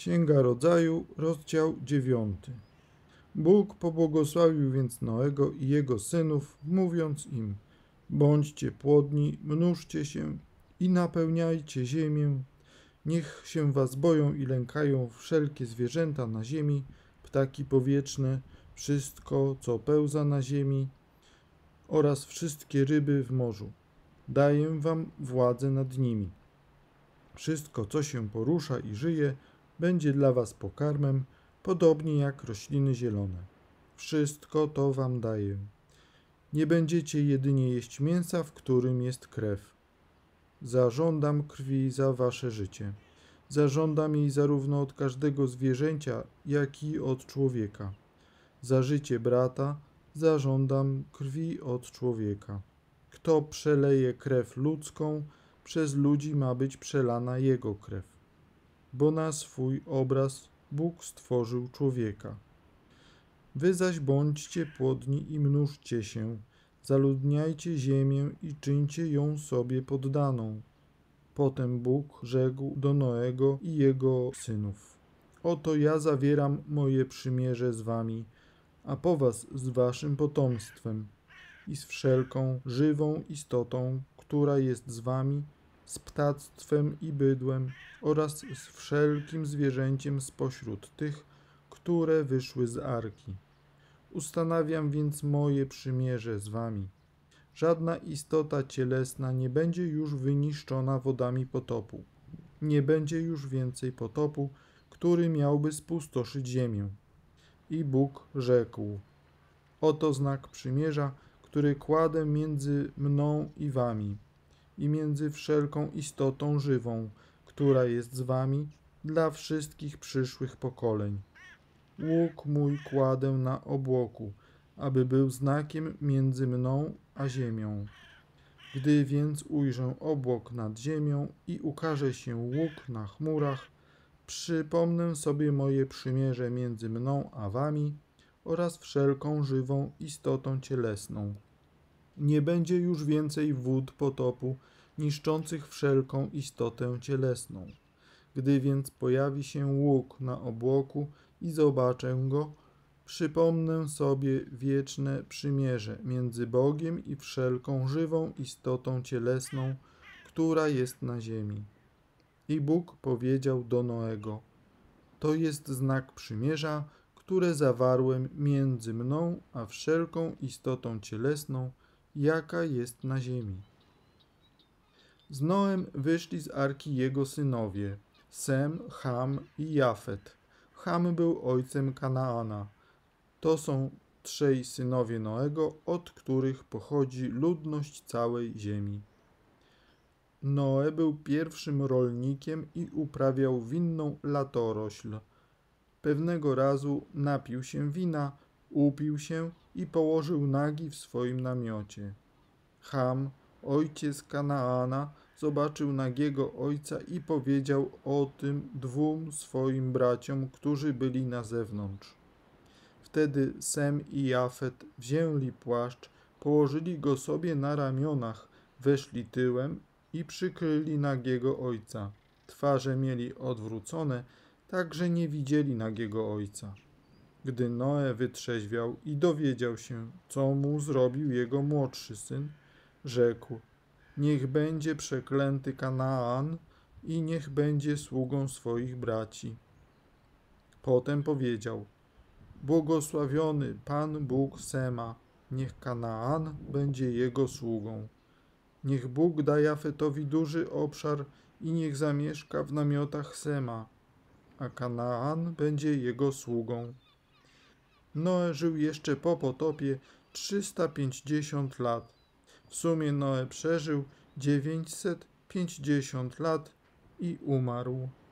Księga Rodzaju, rozdział 9. Bóg pobłogosławił więc Noego i jego synów, mówiąc im: bądźcie płodni, mnóżcie się i napełniajcie ziemię. Niech się was boją i lękają wszelkie zwierzęta na ziemi, ptaki powietrzne, wszystko, co pełza na ziemi oraz wszystkie ryby w morzu. Daję wam władzę nad nimi. Wszystko, co się porusza i żyje, będzie dla was pokarmem, podobnie jak rośliny zielone. Wszystko to wam daję. Nie będziecie jedynie jeść mięsa, w którym jest krew. Zażądam krwi za wasze życie. Zażądam jej zarówno od każdego zwierzęcia, jak i od człowieka. Za życie brata zażądam krwi od człowieka. Kto przeleje krew ludzką, przez ludzi ma być przelana jego krew. Bo na swój obraz Bóg stworzył człowieka. Wy zaś bądźcie płodni i mnóżcie się, zaludniajcie ziemię i czyńcie ją sobie poddaną. Potem Bóg rzekł do Noego i jego synów: oto ja zawieram moje przymierze z wami, a po was z waszym potomstwem i z wszelką żywą istotą, która jest z wami, z ptactwem i bydłem oraz z wszelkim zwierzęciem spośród tych, które wyszły z arki. Ustanawiam więc moje przymierze z wami. Żadna istota cielesna nie będzie już wyniszczona wodami potopu. Nie będzie już więcej potopu, który miałby spustoszyć ziemię. I Bóg rzekł: oto znak przymierza, który kładę między mną i wami i między wszelką istotą żywą, która jest z wami, dla wszystkich przyszłych pokoleń. Łuk mój kładę na obłoku, aby był znakiem między mną a ziemią. Gdy więc ujrzę obłok nad ziemią i ukaże się łuk na chmurach, przypomnę sobie moje przymierze między mną a wami oraz wszelką żywą istotą cielesną. Nie będzie już więcej wód potopu, niszczących wszelką istotę cielesną. Gdy więc pojawi się łuk na obłoku i zobaczę go, przypomnę sobie wieczne przymierze między Bogiem i wszelką żywą istotą cielesną, która jest na ziemi. I Bóg powiedział do Noego: to jest znak przymierza, które zawarłem między mną a wszelką istotą cielesną, jaka jest na ziemi. Z Noem wyszli z arki jego synowie, Sem, Cham i Jafet. Cham był ojcem Kanaana. To są trzej synowie Noego, od których pochodzi ludność całej ziemi. Noe był pierwszym rolnikiem i uprawiał winną latorośl. Pewnego razu napił się wina, upił się i położył nagi w swoim namiocie. Cham, ojciec Kanaana, zobaczył nagiego ojca i powiedział o tym dwóm swoim braciom, którzy byli na zewnątrz. Wtedy Sem i Jafet wzięli płaszcz, położyli go sobie na ramionach, weszli tyłem i przykryli nagiego ojca. Twarze mieli odwrócone, tak że nie widzieli nagiego ojca. Gdy Noe wytrzeźwiał i dowiedział się, co mu zrobił jego młodszy syn, rzekł: niech będzie przeklęty Kanaan i niech będzie sługą swoich braci. Potem powiedział: błogosławiony Pan Bóg Sema, niech Kanaan będzie jego sługą. Niech Bóg da Jafetowi duży obszar i niech zamieszka w namiotach Sema, a Kanaan będzie jego sługą. Noe żył jeszcze po potopie 350 lat. W sumie Noe przeżył 950 lat i umarł.